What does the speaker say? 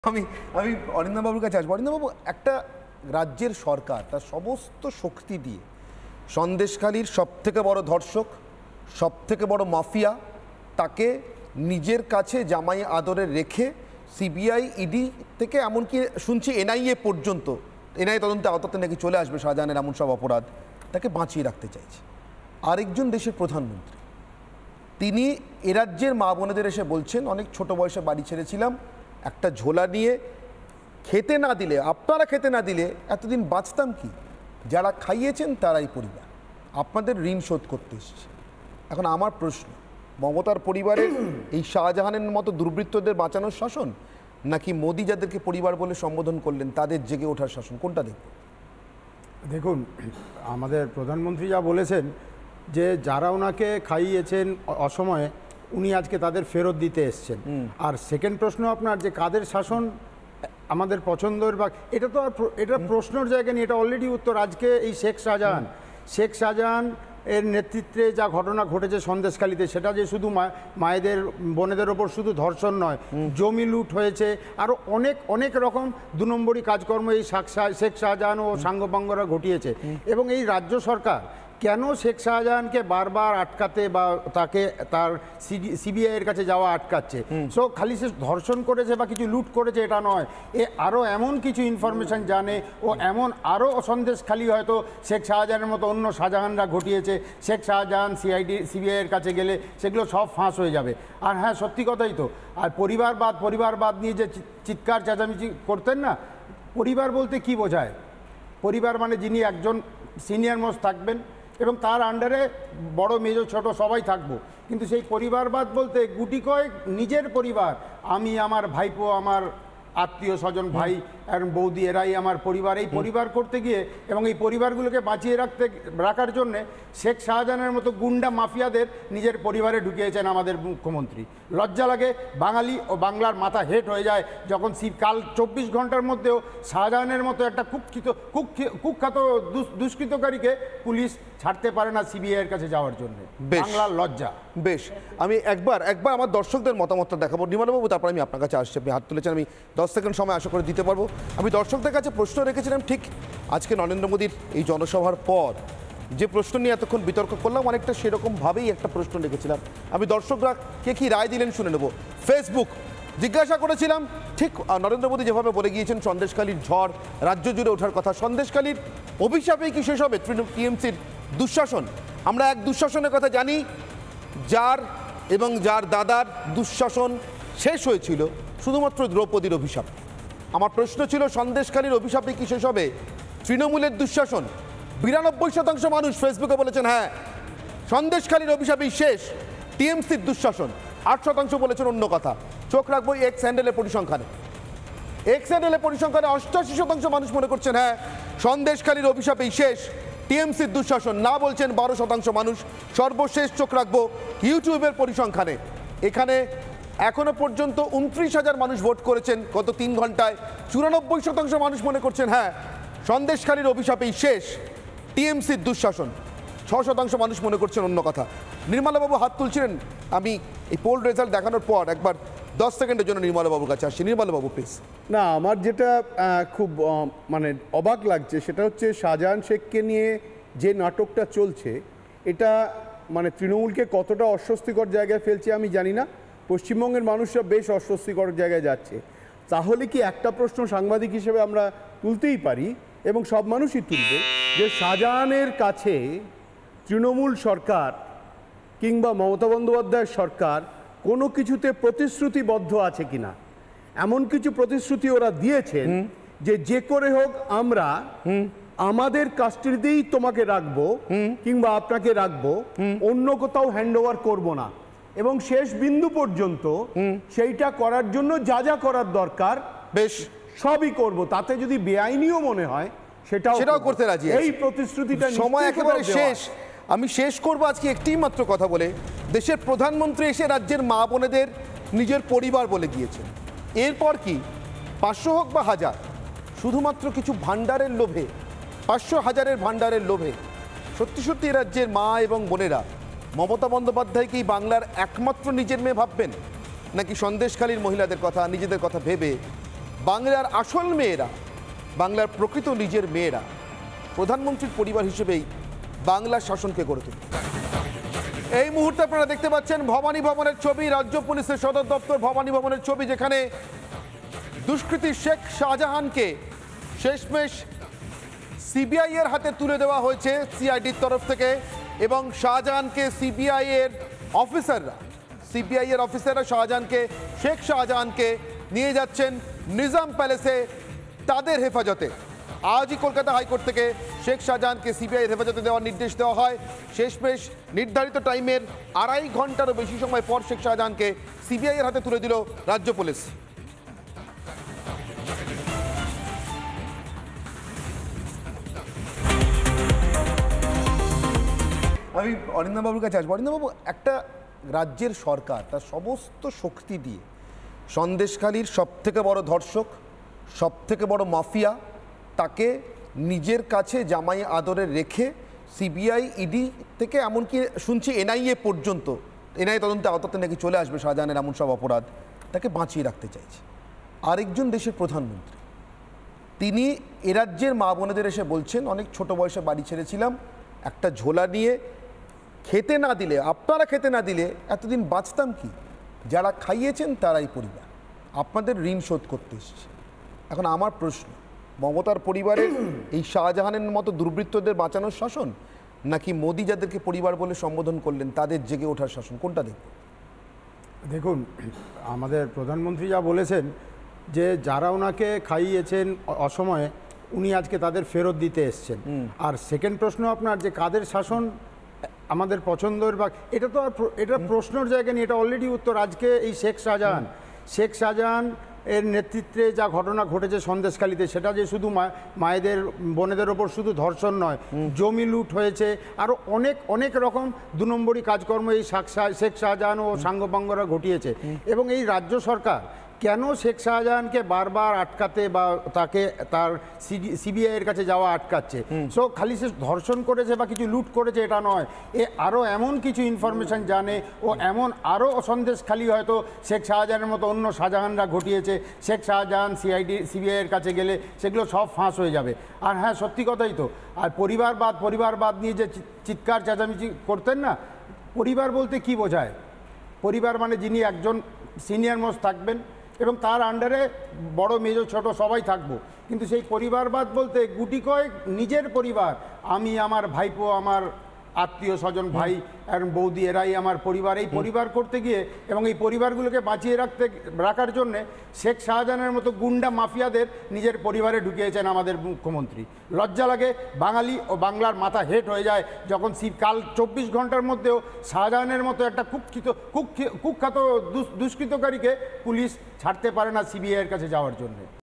আমি আমি অরিন্দমবাবুর কাছে আসবো। অরিন্দমবাবু, একটা রাজ্যের সরকার তার সমস্ত শক্তি দিয়ে সন্দেশখালির সবথেকে বড় ধর্ষক, সবথেকে বড় মাফিয়া, তাকে নিজের কাছে জামাই আদরে রেখে সিবিআই, ইডি থেকে এমনকি শুনছি এনআইএ পর্যন্ত, এনআইএ তদন্তে আওতাতে নাকি চলে আসবে শাহজাহানের এমন সব অপরাধ, তাকে বাঁচিয়ে রাখতে চাইছে। আরেকজন দেশের প্রধানমন্ত্রী, তিনি এ রাজ্যের মা বোনেদের এসে বলছেন, অনেক ছোট বয়সে বাড়ি ছেড়েছিলাম, একটা ঝোলা নিয়ে খেতে না দিলে, আপনারা খেতে না দিলে এতদিন বাঁচতাম কি? যারা খাইয়েছেন তারাই পরিবার, আপনাদের ঋণ শোধ করতে এসেছে। এখন আমার প্রশ্ন, মমতার পরিবারের এই শাহজাহানের মতো দুর্বৃত্তদের বাঁচানোর শাসন, নাকি মোদি যাদেরকে পরিবার বলে সম্বোধন করলেন তাদের জেগে ওঠার শাসন, কোনটা দেখব? দেখুন, আমাদের প্রধানমন্ত্রী যা বলেছেন যে যারা ওনাকে খাইয়েছেন অসময়ে, উনি আজকে তাদের ফেরত দিতে এসছেন। আর সেকেন্ড প্রশ্ন আপনার, যে কাদের শাসন আমাদের পছন্দের, বা এটা তো আর এটা প্রশ্নের জায়গা নেই, এটা অলরেডি উত্তর। আজকে এই শেখ শাহজাহান এর নেতৃত্বে যা ঘটনা ঘটেছে সন্দেশখালিতে, সেটা যে শুধু মায়েদের বোনেদের ওপর শুধু ধর্ষণ নয়, জমি লুট হয়েছে, আরও অনেক অনেক রকম দু নম্বরই কাজকর্ম এই শেখ শাহজাহান ও সাঙ্গপাঙ্গরা ঘটিয়েছে। এবং এই রাজ্য সরকার কেন শেখ শাহজাহানকে বারবার আটকাতে বা তাকে তার সিবিআইয়ের কাছে যাওয়া আটকাচ্ছে? সো খালি সে ধর্ষণ করেছে বা কিছু লুট করেছে এটা নয়, এ আরও এমন কিছু ইনফরমেশন জানে, ও এমন আরও সন্দেশখালি হয়তো দের শাহজাহানের মতো অন্য শাহজাহানরা ঘটিয়েছে। শেখ শাহজাহান সিবিআইয়ের কাছে গেলে সেগুলো সব ফাঁস হয়ে যাবে। আর হ্যাঁ, সত্যি কথাই তো। আর পরিবারবাদ নিয়ে যে চিৎকার চেঁচামেচি করতেন না, পরিবার বলতে কি বোঝায়? পরিবার মানে যিনি একজন সিনিয়র মোস্ট থাকবেন এবং তার আন্ডারে বড় মেজো ছোট সবাই থাকবো, কিন্তু সেই পরিবারবাদ বলতে গুটি কয়েক নিজের পরিবার, আমি, আমার ভাইপো, আমার আত্মীয় স্বজন, ভাই আর বৌদি, এরাই আমার পরিবার। এই পরিবার করতে গিয়ে এবং এই পরিবারগুলোকে বাঁচিয়ে রাখার জন্যে শেখ শাহজাহানের মতো গুন্ডা মাফিয়াদের নিজের পরিবারে ঢুকিয়েছেন আমাদের মুখ্যমন্ত্রী। লজ্জা লাগে, বাঙালি ও বাংলার মাথা হেট হয়ে যায় যখন কাল 24 ঘন্টার মধ্যেও শাহজাহানের মতো একটা কুখ্যাত দুষ্কৃতকারীকে পুলিশ ছাড়তে পারে না সিবিআইয়ের কাছে যাওয়ার জন্য। বাংলার লজ্জা। বেশ, আমি একবার আমার দর্শকদের মতামতটা দেখাবো। নির্মলবাবু, তারপর আমি আপনার কাছে আসছি। আপনি হাত তুলেছেন, আমি 10 সেকেন্ড সময় আশা করে দিতে পারবো। আমি দর্শকদের কাছে প্রশ্ন রেখেছিলাম ঠিক আজকে নরেন্দ্র মোদীর এই জনসভার পর যে প্রশ্ন নিয়ে এতক্ষণ বিতর্ক করলাম, অনেকটা সেরকমভাবেই একটা প্রশ্ন রেখেছিলাম। আমি দর্শকরা কে কী রায় দিলেন শুনে নেব। ফেসবুক জিজ্ঞাসা করেছিলাম, ঠিক নরেন্দ্র মোদী যেভাবে বলে গিয়েছেন সন্দেশখালির ঝড় রাজ্য জুড়ে ওঠার কথা, সন্দেশখালির অভিশাপেই কি শেষ হবে টিএমসির দুঃশাসন? আমরা এক দুঃশাসনের কথা জানি, যার দাদার দুঃশাসন শেষ হয়েছিল শুধুমাত্র দ্রৌপদীর অভিশাপ। আমার প্রশ্ন ছিল, সন্দেশখালির অভিশাপে কি শেষ হবে তৃণমূলের দুঃশাসন? 92% মানুষ ফেসবুকে বলেছেন হ্যাঁ, সন্দেশখালির অভিশাপেই শেষ টিএমসির দুঃশাসন। 8% বলেছেন অন্য কথা। চোখ রাখবো এক্স হ্যান্ডেলের পরিসংখ্যানে। 88% মানুষ মনে করছেন হ্যাঁ, সন্দেশখালির অভিশাপেই শেষ টিএমসির দুঃশাসন। না বলছেন 12% মানুষ। সর্বশেষ চোখ রাখবো ইউটিউবের পরিসংখ্যানে। এখানে এখনো পর্যন্ত 29,000 মানুষ ভোট করেছেন গত 3 ঘন্টায়। 94% মানুষ মনে করছেন হ্যাঁ, সন্দেশখালির অভিশাপেই শেষ টিএমসির দুঃশাসন। 6% মানুষ মনে করছেন অন্য কথা। নির্মলাবাবু হাত তুলছিলেন, আমি এই পোল রেজাল্ট দেখানোর পর একবার 10 সেকেন্ডের জন্য নির্মলাবাবুর কাছে আসছি। নির্মলাবাবু প্লিজ। না, আমার যেটা খুব মানে অবাক লাগছে সেটা হচ্ছে শাহজাহান শেখকে নিয়ে যে নাটকটা চলছে, এটা মানে তৃণমূলকে কতটা অস্বস্তিকর জায়গায় ফেলছে আমি জানি না। পশ্চিমবঙ্গের মানুষরা বেশ অস্বস্তিকর জায়গায় যাচ্ছে। তাহলে কি একটা প্রশ্ন সাংবাদিক হিসেবে আমরা তুলতেই পারি, এবং সব মানুষই তুলবে, যে শাহজাহানের কাছে তৃণমূল সরকার কিংবা মমতা বন্দ্যোপাধ্যায়ের সরকার কোনো কিছুতে প্রতিশ্রুতিবদ্ধ আছে কিনা। এমন কিছু প্রতিশ্রুতি ওরা দিয়েছেন যে করে হোক আমরা আমাদের কাস্টডিতেই তোমাকে রাখবো কিংবা আপনাকে রাখবো, অন্য কোথাও হ্যান্ড ওভার করবো না, এবং শেষ বিন্দু পর্যন্ত সেইটা করার জন্য যা যা করার দরকার বেশ সবই করব। তাতে যদি বেআইনিও মনে হয় সেটাও করতে রাজি। এই প্রতিশ্রুতিটা সময় একেবারে শেষ। আমি শেষ করব আজকে একটি মাত্র কথা বলে। দেশের প্রধানমন্ত্রী এসে রাজ্যের মা বোনেদের নিজের পরিবার বলে গিয়েছেন। এরপর কি 500 হোক বা 1000, শুধুমাত্র কিছু ভান্ডারের লোভে, 500-1000-এর ভান্ডারের লোভে সত্যি রাজ্যের মা এবং বোনেরা মমতা বন্দ্যোপাধ্যায়কেই বাংলার একমাত্র নিজের মেয়ে ভাববেন, নাকি সন্দেশখালির মহিলাদের কথা, নিজেদের কথা ভেবে বাংলার আসল মেয়েরা, বাংলার প্রকৃত নিজের মেয়েরা প্রধানমন্ত্রীর পরিবার হিসেবেই বাংলার শাসনকে গড়ে তোলে। এই মুহূর্তে আপনারা দেখতে পাচ্ছেন ভবানী ভবনের ছবি, রাজ্য পুলিশের সদর দপ্তর ভবানী ভবনের ছবি, যেখানে দুষ্কৃতী শেখ শাহজাহানকে শেষমেশ সিবিআই এর হাতে তুলে দেওয়া হয়েছে সিআইডির তরফ থেকে, এবং শাহজাহানকে সিবিআই এর অফিসাররা শেখ শাহজাহানকে নিয়ে যাচ্ছেন নিজাম প্যালেসে তাদের হেফাজতে। আজই কলকাতা হাইকোর্ট থেকে শেখ শাহজাহানকে সিবিআই এর হেফাজতে দেওয়ার নির্দেশ দেওয়া হয়। শেষমেশ নির্ধারিত টাইমের 2.5 ঘন্টারও বেশি সময় পর শেখ শাহজাহানকে সিবিআই এর হাতে তুলে দিল রাজ্য পুলিশ। আমি অরিন্দমবাবুর কাছে আসবো। অরিন্দমবাবু, একটা রাজ্যের সরকার তার সমস্ত শক্তি দিয়ে সন্দেশখালির সবথেকে বড় ধর্ষক, সবথেকে বড় মাফিয়া তাকে নিজের কাছে জামাই আদরে রেখে সিবিআই, ইডি থেকে এমনকি শুনছি এনআইএ পর্যন্ত, এনআইএ তদন্তে আওতাতে নাকি চলে আসবে শাহজাহানের এমন সব অপরাধ, তাকে বাঁচিয়ে রাখতে চাইছে। আরেকজন দেশের প্রধানমন্ত্রী, তিনি এ রাজ্যের মা বোনেদের এসে বলছেন, অনেক ছোট বয়সে বাড়ি ছেড়েছিলাম, একটা ঝোলা নিয়ে খেতে না দিলে, আপনারা খেতে না দিলে এতদিন বাঁচতাম কি? যারা খাইয়েছেন তারাই পরিবার, আপনাদের ঋণ শোধ করতে এসছে। এখন আমার প্রশ্ন, মমতার পরিবারের এই শাহজাহানের মতো দুর্বৃত্তদের বাঁচানোর শাসন, নাকি মোদি যাদেরকে পরিবার বলে সম্বোধন করলেন তাদের জেগে ওঠার শাসন, কোনটা দেখব? দেখুন, আমাদের প্রধানমন্ত্রী যা বলেছেন যে যারা ওনাকে খাইয়েছেন অসময়ে, উনি আজকে তাদের ফেরত দিতে এসছেন। আর সেকেন্ড প্রশ্ন আপনার, যে কাদের শাসন আমাদের পছন্দের, বা এটা তো আর এটা প্রশ্নের জায়গা নেই, এটা অলরেডি উত্তর। আজকে এই শেখ শাহজাহান এর নেতৃত্বে যা ঘটনা ঘটেছে সন্দেশখালিতে, সেটা যে শুধু মায়েদের বোনেদের ওপর শুধু ধর্ষণ নয়, জমি লুট হয়েছে, আরও অনেক রকম 2 নম্বরই কাজকর্ম এই শেখ শাহজাহান ও সাঙ্গপাঙ্গরা ঘটিয়েছে। এবং এই রাজ্য সরকার কেন শেখ শাহজাহানকে বারবার আটকাতে বা তাকে তার সিবিআই এর কাছে যাওয়া আটকাচ্ছে? সো খালি সে ধর্ষণ করেছে বা কিছু লুট করেছে এটা নয়, এ আরও এমন কিছু ইনফরমেশন জানে, ও এমন আরও সন্দেশখালি হয়তো শেখ শাহজাহানের মতো অন্য শাহজাহানরা ঘটিয়েছে। শেখ শাহজাহান সিবিআই এর কাছে গেলে সেগুলো সব ফাঁস হয়ে যাবে। আর হ্যাঁ, সত্যি কথাই তো। আর পরিবারবাদ নিয়ে যে চিৎকার চেঁচামেচি করতেন না, পরিবার বলতে কি বোঝায়? পরিবার মানে যিনি একজন সিনিয়র মোস্ট থাকবেন এবং তার আন্ডারে বড় মেজো ছোট সবাই থাকবো, কিন্তু সেই পরিবারবাদ বলতে গুটি কয়েক নিজের পরিবার, আমি, আমার ভাইপো, আমার আত্মীয় স্বজন, ভাই আর বৌদি, এরাই আমার পরিবার। এই পরিবার করতে গিয়ে এবং এই পরিবারগুলোকে বাঁচিয়ে রাখার জন্যে শেখ শাহজাহানের মতো গুন্ডা মাফিয়াদের নিজের পরিবারে ঢুকিয়েছেন আমাদের মুখ্যমন্ত্রী। লজ্জা লাগে, বাঙালি ও বাংলার মাথা হেট হয়ে যায় যখন কাল 24 ঘন্টার মধ্যেও শাহজাহানের মতো একটা কুখ্যাত দুষ্কৃতকারীকে পুলিশ ছাড়তে পারে না সিবিআই এর কাছে যাওয়ার জন্য।